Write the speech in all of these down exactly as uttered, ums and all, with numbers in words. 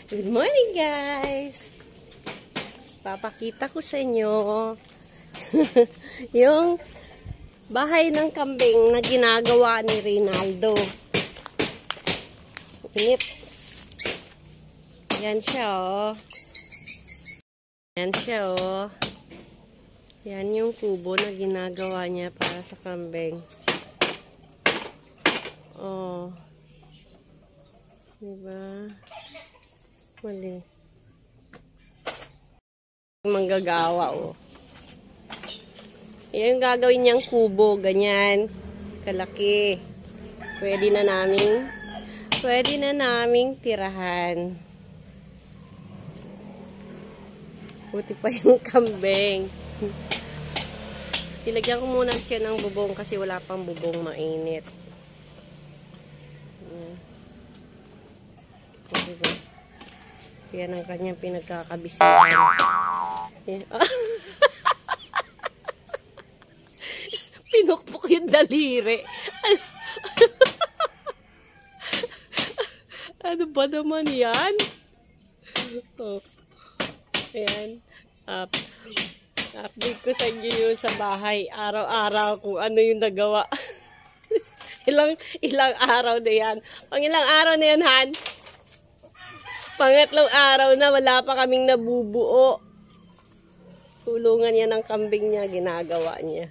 Good morning, guys! Papakita ko sa inyo yung bahay ng kambing na ginagawa ni Rinaldo. Inip. Yan siya, oh. Yan siya, oh. Yan yung kubo na ginagawa niya para sa kambing. Oh. Diba? Mali. Manggagawa, oh. Yan yung gagawin niyang kubo. Ganyan. Kalaki. Pwede na naming pwede na naming tirahan. Buti pa yung kambing. Ilagyan ko muna siya ng bubong kasi wala pang bubong, mainit. Yan. Diba? Yan ang kanyang pinagkakabisihan. Yan. Pinukpok yung daliri. Ano ba naman yan? Oh. Ayan. Up. Update ko sa inyo yun sa bahay. Araw-araw kung ano yung nagawa. ilang ilang araw na yan. Pang ilang araw na yan, Han? Pangatlong araw na wala pa kaming nabubuo. Tulungan niya ng kambing niya. Ginagawa niya.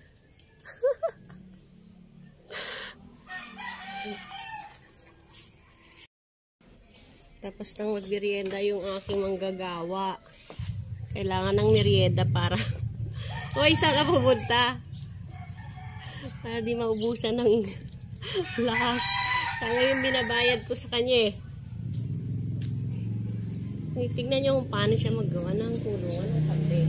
Tapos nang magmerienda yung aking manggagawa. Kailangan ng merienda para o isa ka pupunta. Para di maubusan ng lakas. Kaya yung binabayad ko sa kanya eh. Tignan niyo kung paano siya maggawa ng kulungan ng kambing.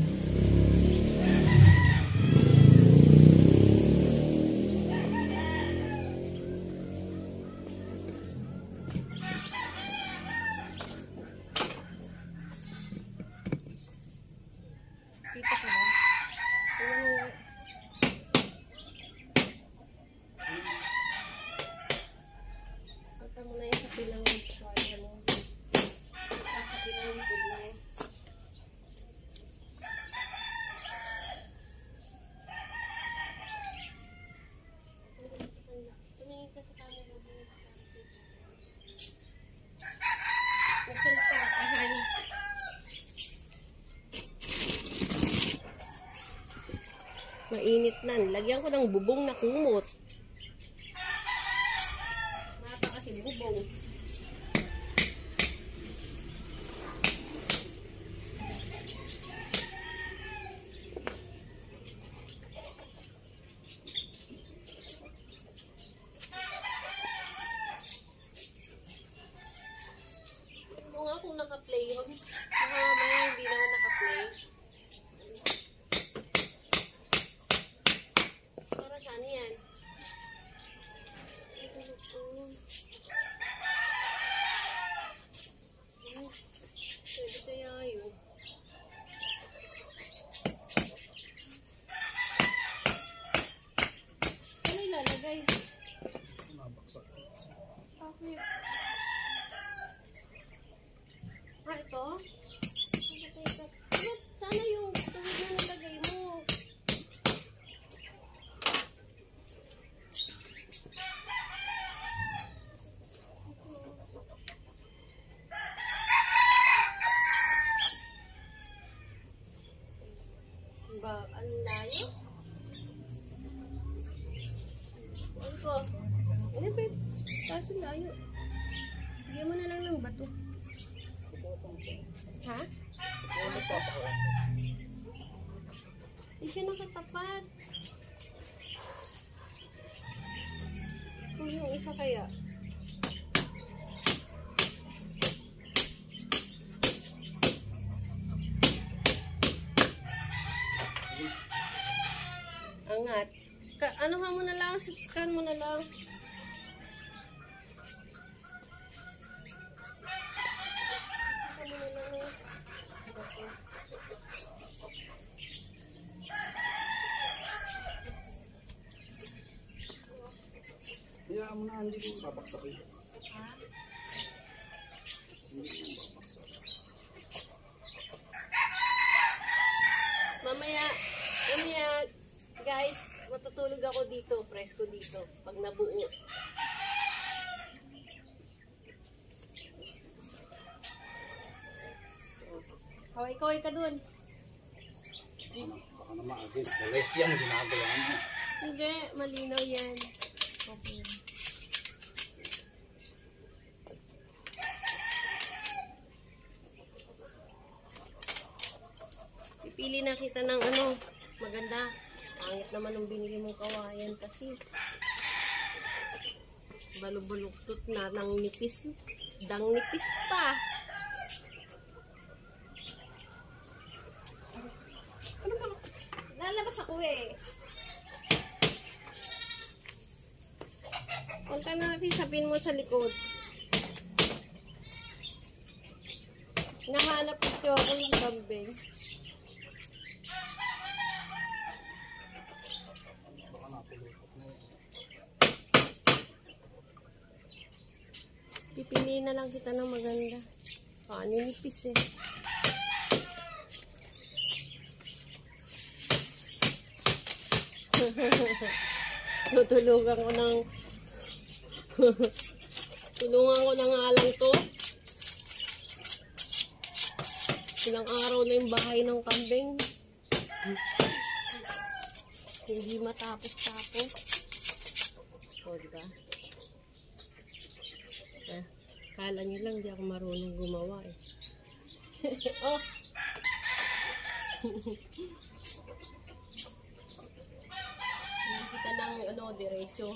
Kita ka ba? Punta mo na yung sa pilang kaya mo. Sa pilang yung pilang. Tumingin ka sa camera mo. Nagsalita ka, Han. Mainit na. Lagyan ko ng bubong na kumot. Mata kasi bubong. Ito nga kung naka-play yun. Baka mamaya hindi naman naka-play. Ano yan? Pwede kaya yun. Ano ilalagay? Okay. Ah, ito? Sana yung tubig na nilagay mo. Ba, ang layo? Ano ko? Ano ba? Kaso layo. Bigyan mo na lang ng bato. Ha? Hindi siya nakatapat. Kung yung isa kaya. Angat. Ka ano ha mo na lang, siksikan mo na lang. Kaya mo na hindi ko babaksak ito. Ha? Hindi ko babaksak. ako dito, presko dito, pag nabuo. Kaway-kaway ka dun. Baka naman against the light yan, ginagawa mo. Hindi, malinaw yan. Okay. Pipili na kita ng ano, maganda. Pangit naman yung binili mong kawayan kasi. Balubuluktot na ng nipis. Dang nipis pa. Ano ba? Lalabas ako eh. Punta na natin sa pin mo sa likod. Nahanap ko ako ng kambing. Pipili na lang kita ng maganda. Ah, ninipis eh. Tutulungan ko ng tulungan ko na nga lang to. Ilang araw na yung bahay ng kambing. Hindi matapos-tapos. O, diba? Eh, kala nyo lang di ako marunong gumawa eh. Oh! Hindi kita ng ano, diretso.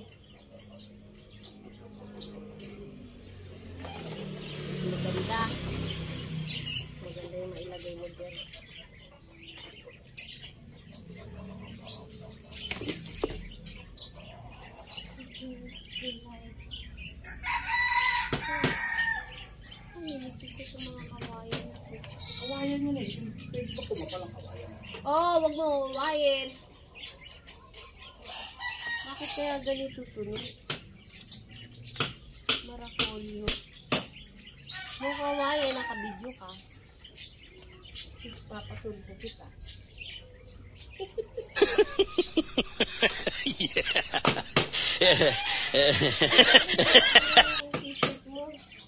Maganda. Maganda yung mailagay mo dyan. Kawayan yun eh. Pwede pa kumapalang kawayan. Oo, oh, wag mo kawayan. Bakit kaya ganito tunog? Maracolio. Mo kawayan, nakabidyo ka. Papasulpo kita. Ang t-shirt mo.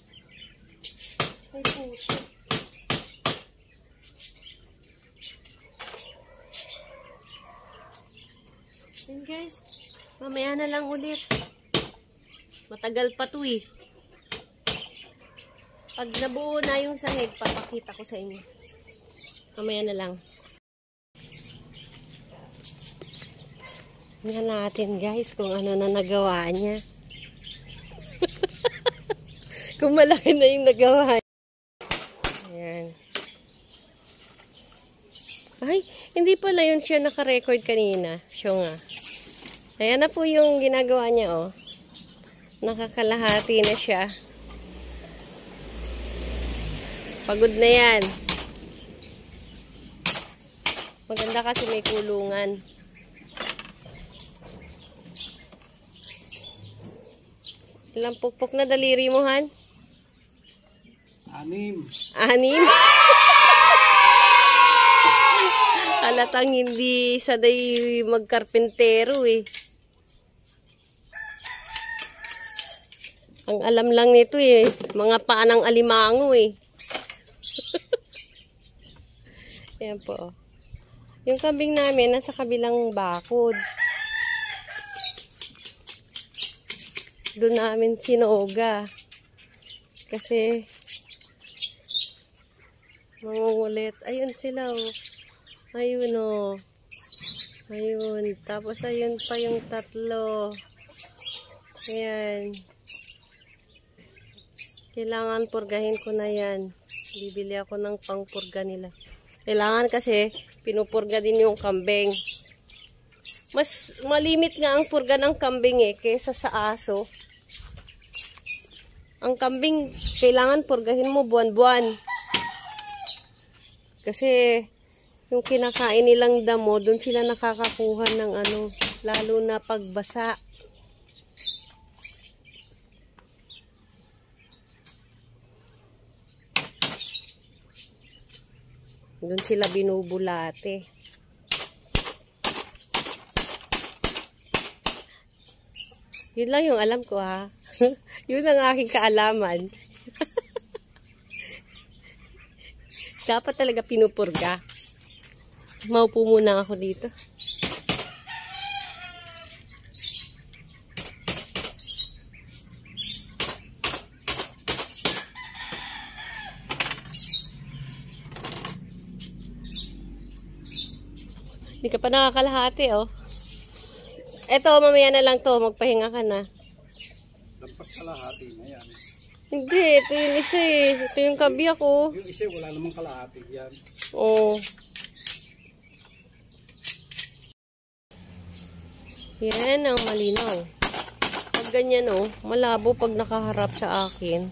Ay puso. And guys, mamaya na lang ulit. Matagal pa to eh. Pag nabuo na yung sahig, papakita ko sa inyo. Mamaya na lang. Tingnan natin guys kung ano na nagawa niya. Kung malaki na yung nagawa niya. Ayan. Ay, hindi pala yun siya naka-record kanina. Siya nga. Ayan na po yung ginagawa niya, oh. Nakakalahati na siya. Pagod na yan. Maganda kasi may kulungan. Ilang pukpok na daliri mo, Han? Anim. Anim? Halatang hindi saday magkarpentero eh. Ang alam lang nito eh, mga paanang alimango eh. Ayan po. Yung kambing namin nasa kabilang bakod. Doon namin sinoga. Kasi mangungulit. Ayun sila oh. Ayun oh. Ayun. Tapos ayun pa yung tatlo. Ayan. Kailangan purgahin ko na yan. Bibili ako ng pangpurga nila. Kailangan kasi pinupurga din yung kambing. Mas malimit nga ang purga ng kambing eh kaysa sa aso. Ang kambing kailangan purgahin mo buwan-buwan. Kasi yung kinakain nilang damo, doon sila nakakakuha ng ano, lalo na pagbasa. Doon sila binubulate. Yun lang yung alam ko ha. Yun ang aking kaalaman. Dapat talaga pinupurga. Maupo muna ako dito. Hindi ka pa nakakalahati, oh. Eto, mamaya na lang to. Magpahinga ka na. Lampas kalahati na yan. Hindi, ito yung isa eh. Ito yung kabiyak, oh. Yung isa wala namang kalahati yan. Oh. Yan ang malinaw. Pag ganyan, oh. Malabo pag nakaharap sa akin.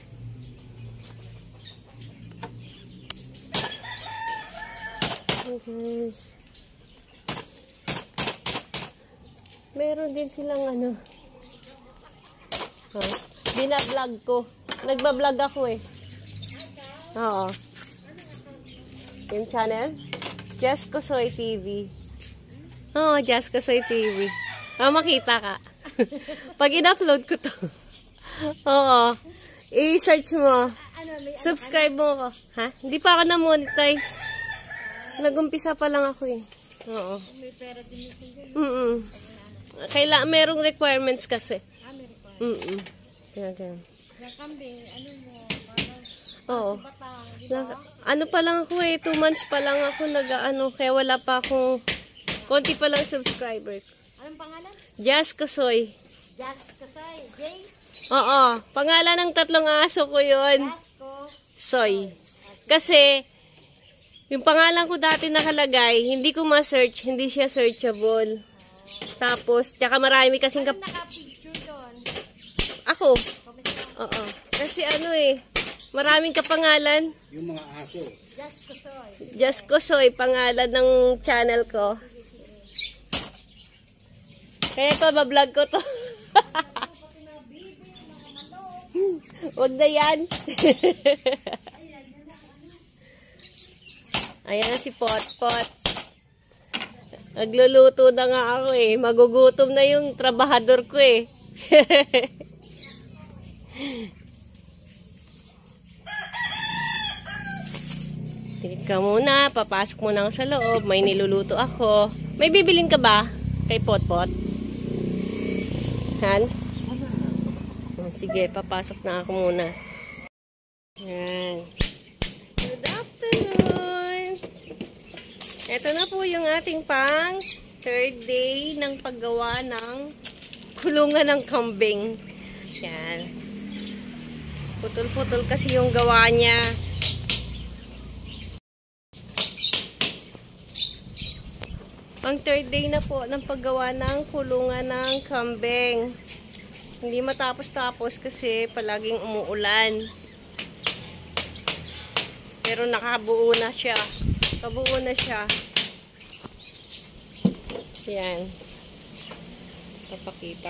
Okay. Meron din silang ano. Huh? Binablog ko. Nagbablog ako eh. Oo. Yung channel? Jess Kosoy T V. Oo, Jess Kosoy T V. Ah, makita ka. Pag in-upload ko to. Oo. I-search mo. Subscribe mo ako. Ha? Hindi pa ako na-monetize. Nag-umpisa pa lang ako eh. Oo. Mm-mm. Kailangan, merong requirements kasi. Ah, may requirements. Mm-mm. Kaya, kaya. Yung kambing, ano mo, parang Oo. batang, di Na, ba? ano pa lang ako eh, two months pa lang ako nag-ano, kaya wala pa akong, konti pa lang subscriber. Anong pangalan? Jess Kosoy. Jas Kasay. Jay? Oo, pangalan ng tatlong aso ko yun. Jasko. Soy. Kasi, yung pangalan ko dati nakalagay, hindi ko ma-search, hindi siya searchable. Tapos, tsaka marami kasing kap... Anong naka-picture doon? Ako. Oo. Kasi ano eh, maraming kapangalan. Yung mga aso. Jas Kasoy. Just Kosoy, pangalan ng channel ko. Kaya to, bablog ko to. Wag na yan. Ayan na si Pot Pot. Nagluluto na nga ako eh. Magugutom na yung trabahador ko eh. Tika muna, papasok muna ako sa loob. May niluluto ako. May bibilin ka ba kay Pot Pot? Han? Oh, sige, papasok na ako muna. Yan. Good afternoon. Ito na po yung ating pang third day ng paggawa ng kulungan ng kambing. Yan. Putol-putol kasi yung gawa niya. Pang third day na po ng paggawa ng kulungan ng kambing. Hindi matapos-tapos kasi palaging umuulan. Pero nakabuo na siya. Kabuo na siya. Yan. Papakita.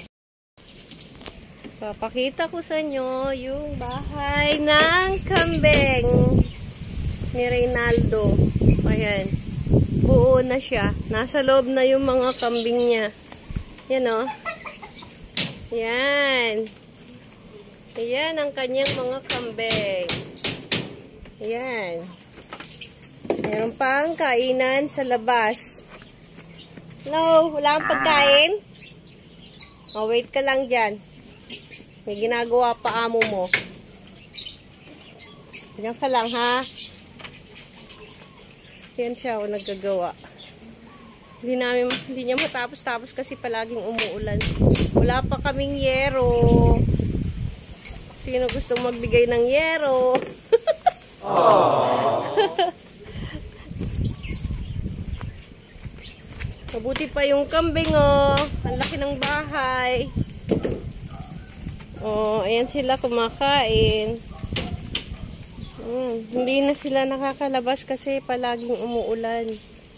Papakita ko sa inyo yung bahay ng kambing ni Reynaldo. Ayan. Buo na siya. Nasa loob na yung mga kambing niya. Yan o. Yan. Ayan ang kanyang mga kambing. Ayan. Meron pang kainan sa labas. Hello, wala kang pagkain? Oh, wait ka lang dyan. May ginagawa pa amo mo. Diyan ka lang ha. Yan siya o naggagawa. Hindi namin, hindi niya matapos-tapos kasi palaging umuulan. Wala pa kaming yero. Sino gustong magbigay ng yero? Mabuti pa yung kambing oh. Ang laki ng bahay. Oh, ayan sila kumakain. Hmm, hindi na sila nakakalabas kasi palaging umuulan.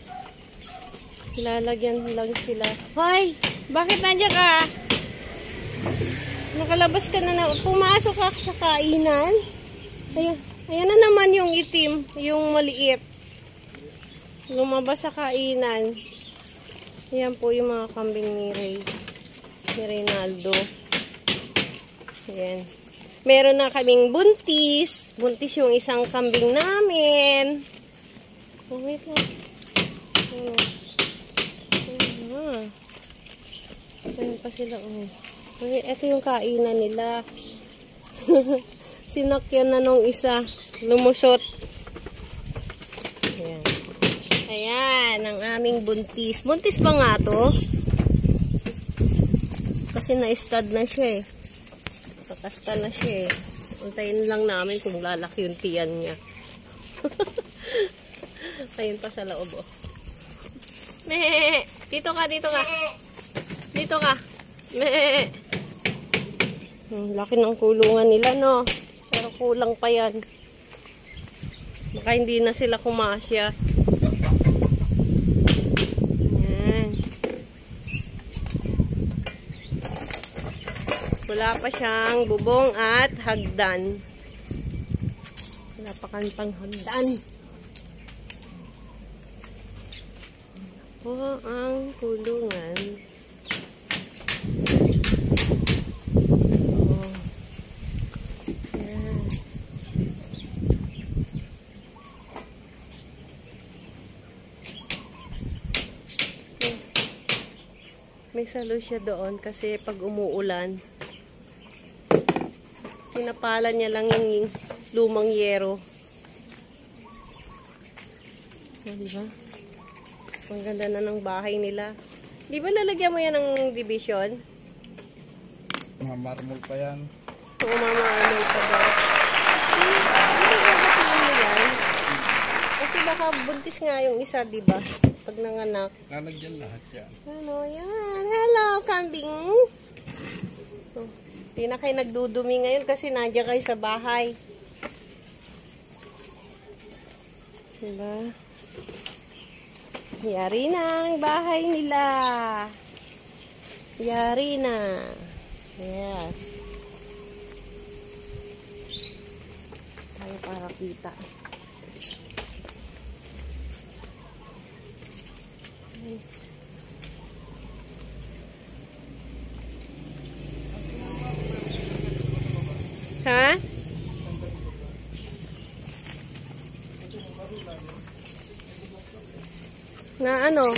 Lalagyan lang sila. Hoy! Bakit nandiyan ka? Nakalabas ka na na. Pumasok ka sa kainan. Ayan, ayan na naman yung itim. Yung maliit. Lumabas sa kainan. Ayan po yung mga kambing ni Ray. ni Reynaldo. Ayan. Meron na kaming buntis. Buntis yung isang kambing namin. Oh, wait lang. Oh. Ah. Ayan pa sila. Oh. Okay, ito yung kainan nila. Sinakyan na nung isa. Lumusot. Ayan. Ayan, ang aming buntis. Buntis ba nga to? Kasi na-stud na siya eh. Nakasta na siya eh. Untayin lang namin kung lalaki yung tiyan niya. Ayun pa sa loob oh. Meh! Dito ka, dito ka. Dito ka. Meh! Hmm, laki ng kulungan nila no. Pero kulang pa yan. Baka hindi na sila kumasya. Ayan. Wala pa siyang bubong at hagdan. Wala pa kang pang hagdan. Po ang kulungan. Oh. Yan. May salo siya doon kasi pag umuulan pinapala niya lang yung lumang yero. Oh, diba? Ang ganda na ng bahay nila. Di ba lalagyan mo yan ng division? Mamarmol pa yan. Oo, mamarmol pa daw. Hindi mo yan. Kasi baka buntis nga yung isa, di ba? Pag nanganak. Lalagyan lahat yan. Ano yan? Hello, kambing! Oh. Hindi na kayo nagdudumi ngayon kasi nandiyan kayo sa bahay. Diba? Yari na ang bahay nila. Yari na. Yes. Tayo para kita. Okay. Ha? Na ano?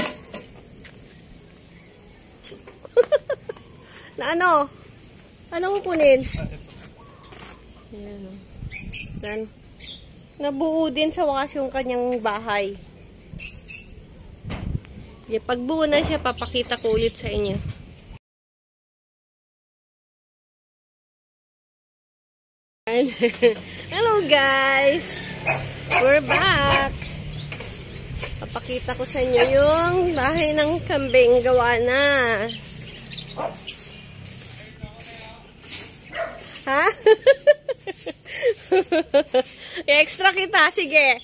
Na ano? Ano kukunin? Ayan o. Yan. Nabuo din sa wakas yung kanyang bahay. Yeah, pagbuo na siya, papakita ko ulit sa inyo. Hello guys! We're back! Papakita ko sa inyo yung bahay ng kambing gawa na. Ha? Extra kita, sige.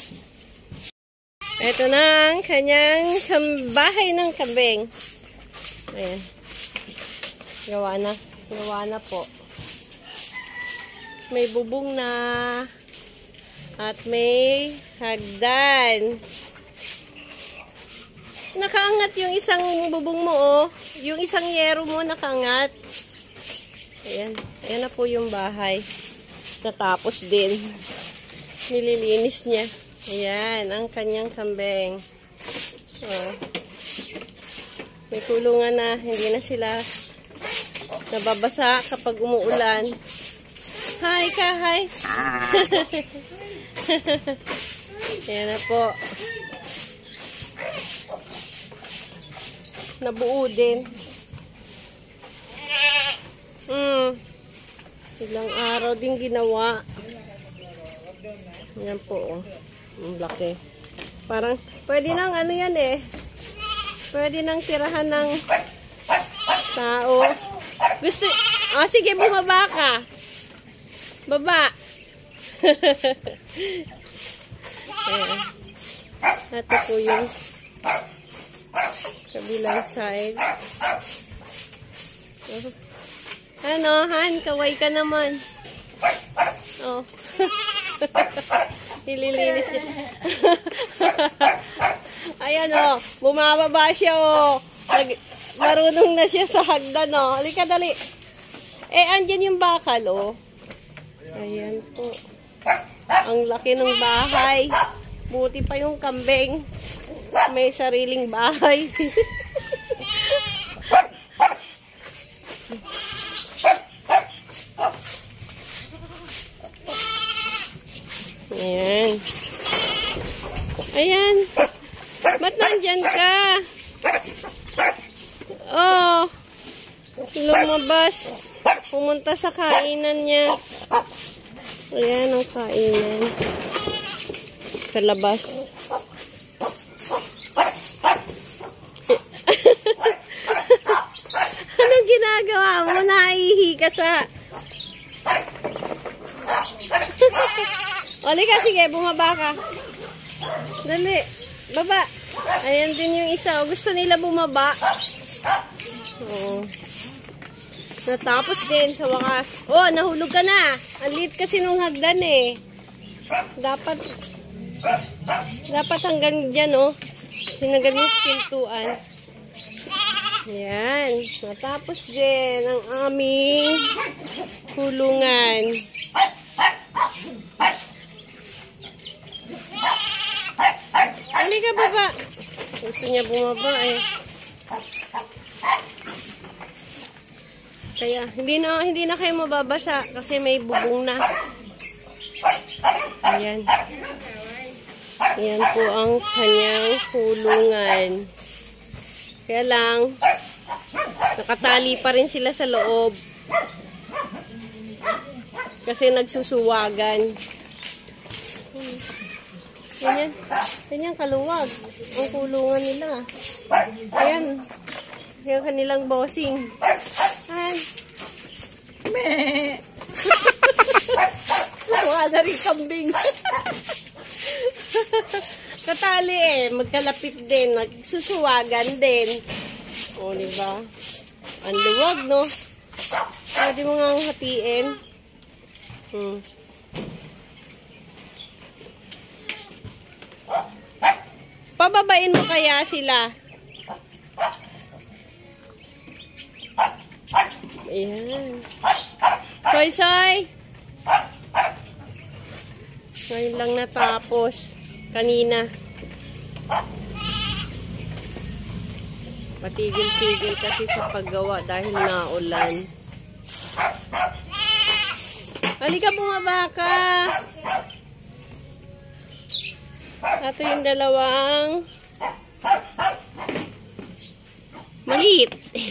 Ito na ang kanyang bahay ng kambing. Ayan. Gawa na. Gawa na po. May bubong na. At may hagdan. Nakaangat yung isang bubong mo, oh. Yung isang yero mo nakaangat. Ayan. Ayan na po yung bahay. Natapos din. Nililinis niya. Ayan, ang kanyang kambing. Oh. May kulungan na. Hindi na sila nababasa kapag umuulan. Hi ka, hi. Ayan na po. Nabuo din. Hmm. Ilang araw din ginawa. Ayan po, oh. Ang laki. Parang, pwede nang ano yan eh. Pwede nang tirahan ng tao. Gusto, ah sige, bumaba ka. Baba. Ayan. Ito po yung kabilang side. Oh. Ano, Han? Kaway ka naman. Oh. Nililinis niya. Ayan, oh. Bumababa siya, oh. Nag Marunong na siya sa hagdan, no? Halika, dali. Eh, andyan yung bakal, oh. Ayan po. Ang laki ng bahay. Buti pa yung kambing. May sariling bahay. Ayan. Ayan. Ba't nandyan ka? Oh. Lumabas. Pumunta sa kainan niya. Ayan ang kainan. Sa labas. Anong ginagawa mo? Naihi ka sa... Oli ka, sige, bumaba ka. Dali, baba. Ayan din yung isa. O, gusto nila bumaba. Oo. Natapos din sa wakas. Oh, nahulog ka na. Ang liit kasi nung hagdan eh. Dapat, dapat hanggang dyan, oh. Sinagal yung pintuan. Ayan. Natapos din ang aming kulungan. Halika, baba. Gusto niya bumaba eh. Kaya hindi na hindi na kayo mababasa kasi may bubong na. Ayan. Ayan po ang kanyang kulungan. Kaya lang nakatali pa rin sila sa loob. Kasi nagsusuwagan. Ganyan. Ganyan kaluwag ang kulungan nila. Ayan. Yung kanilang bossing. Ayan. Meh. Wala na rin kambing. Katali eh. Magkalapit din. Nagsusuwagan din. O, diba? Ang luwag, no? Pwede mo nga hatiin. Hmm. Pababain mo kaya sila. Ayan. Soy, soy. Soy lang natapos. Kanina. Patigil-tigil kasi sa paggawa dahil naulan. Halika, bumaba ka. Ito yung dalawang maliit.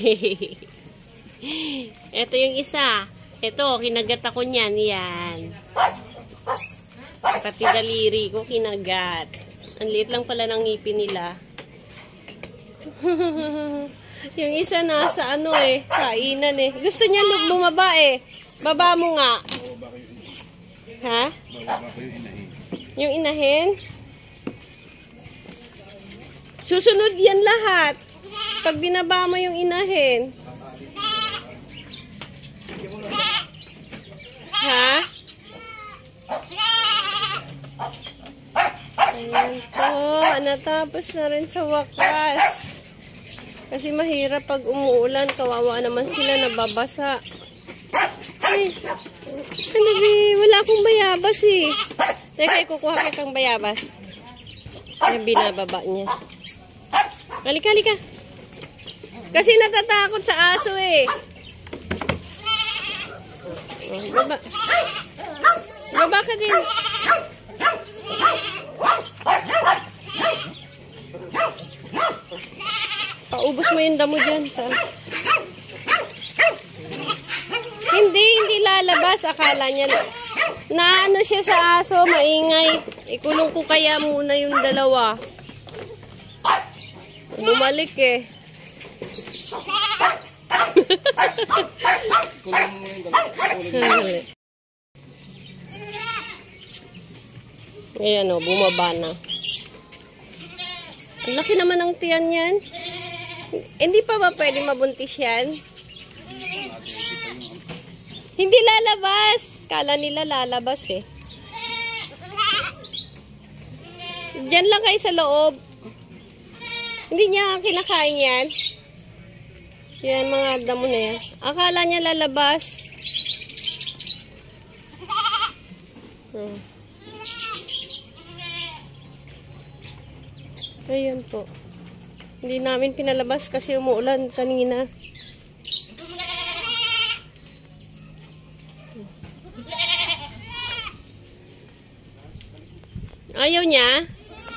Ito yung isa. Ito, kinagat ako niyan. Yan. Pati daliri ko kinagat. Ang liit lang pala ng ngipin nila. Yung isa nasa ano eh, kainan eh. Gusto niya bumaba eh. Baba mo nga. Ha? Yung inahin? Susunod yan lahat. Pag binaba mo yung inahin. Ha? Ayan po. Natapos na rin sa wakas. Kasi mahirap pag umuulan. Kawawa naman sila, nababasa. Ay, ano eh, wala akong bayabas eh. Teka, kukuha kitang bayabas. Ay, binababa niya. Halika, halika. Kasi natatakot sa aso eh. Oh, baba. Baba ka din. Paubos mo yung damo dyan. Sa... Hindi, hindi lalabas. Akala niya na, na ano siya sa aso, maingay. Ikulong ko kaya muna yung dalawa. Bumalik eh. Kulong mo yung dalawa. Ayan o, bumaba na. Ang laki naman ng tiyan yan. Hindi pa ba pwede mabuntis yan? Hindi lalabas. Kala nila lalabas eh. Diyan lang kayo sa loob. Hindi niya kinakain yan. Yan, mga damo na yan. Akala niya lalabas. Hmm. Ayan po. Hindi namin pinalabas kasi umuulan kanina. Ayaw niya.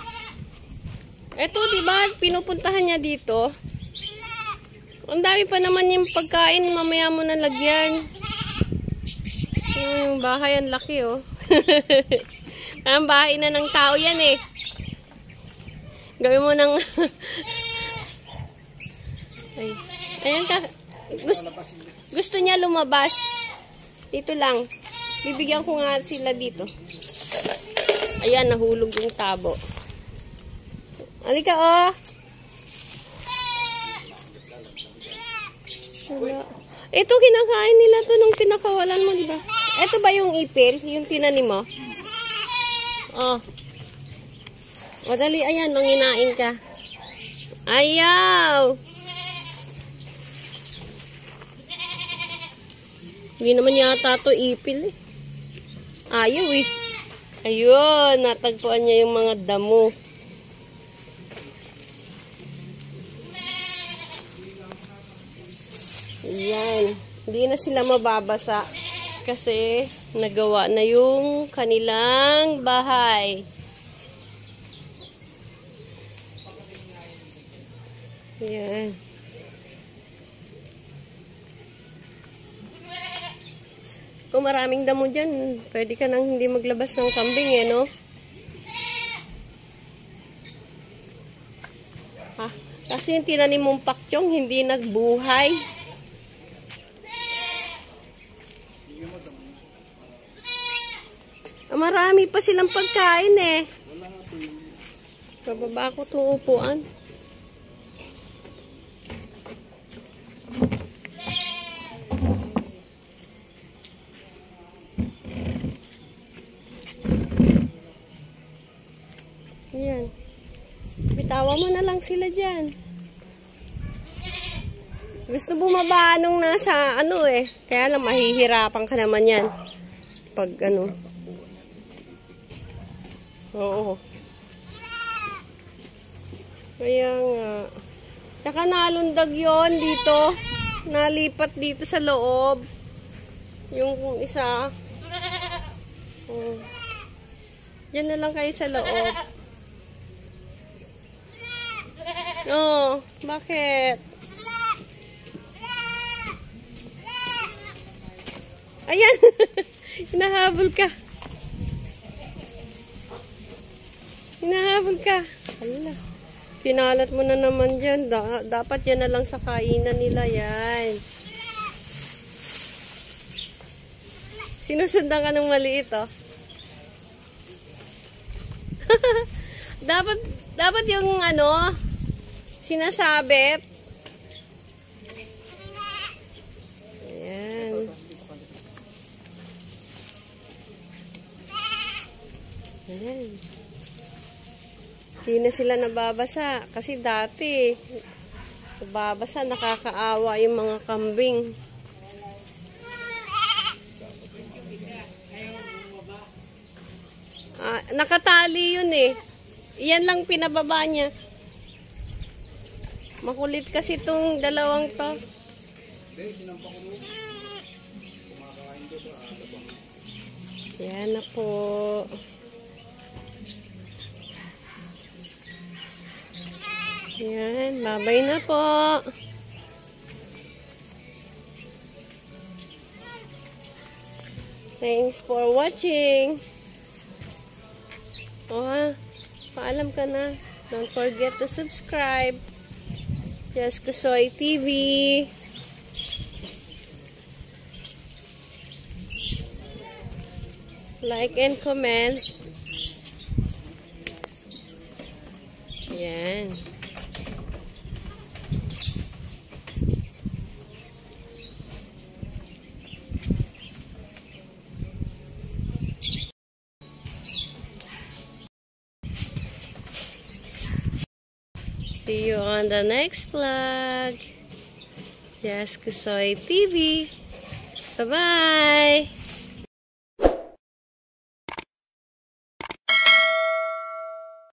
Eto, diba, pinupuntahan niya dito. Ang dami pa naman yung pagkain, mamaya mo na lagyan. Yung bahay, ang laki, oh. Ang bahay na ng tao yan, eh. Gawin mo ng... Ay. Ayan ka. Gusto, gusto niya lumabas. Dito lang. Bibigyan ko nga sila dito. Ayan, nahulog yung tabo. Halika, oh. Wala. Ito, kinakain nila to nung pinakawalan mo, diba? Ito ba yung ipil? Yung tinanim mo? Oh. O, dali, ayan, manginain ka. Ayaw! Hindi naman yata to ipil, eh. Ayaw, eh. Ayun, natagpuan niya yung mga damo. Ayan. Hindi na sila mababasa kasi nagawa na yung kanilang bahay. Ayan. Kung maraming damo dyan, pwede ka nang hindi maglabas ng kambing, eh, no? Ha? Kasi yung tinanim mong pakchong, hindi nagbuhay. Ah, marami pa silang pagkain, eh. Pababa ko itong upuan. Ayan. Bitawa mo na lang sila dyan. Gusto bumaba nung nasa ano eh. Kaya lang mahihirapan ka naman yan. Pag ano. Oo. Kaya nga. Tsaka nalundag yon dito. Nalipat dito sa loob. Yung isa. Oh. Diyan na lang kayo sa loob. Oh, bakit? Ayan. Hinahabol ka. Hinahabol ka. Hala. Pinalat mo na naman dyan. Da dapat yan na lang sa kainan nila yan. Sinusundan ka ng maliit, oh. dapat, dapat yung ano, sinasabit. Ayan. Ayan. Hindi na sila nababasa. Kasi dati, nababasa, nakakaawa yung mga kambing. Ah, nakatali yun eh. Iyan lang pinababa niya. Makulit kasi itong dalawang to. Yan na po. Yan, babay na po. Thanks for watching. O ha, paalam ka na. Don't forget to subscribe. Just Kusoy T V. Like and comment. Yan. See you on the next vlog. Jazz Kusoy T V. Bye-bye!